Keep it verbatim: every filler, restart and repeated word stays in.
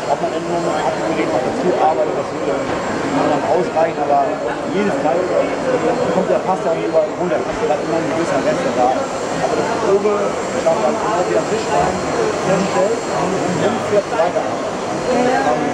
ob man nur mit einem Abgerät noch dazu arbeitet, das würde dann ausreichen, aber jedes Teil kommt der Pasta über runter, das ist immer ein gewisser Rest da. Aber das Probe schafft dann genau wie der Fischwein herstellt und dann fährt weiter.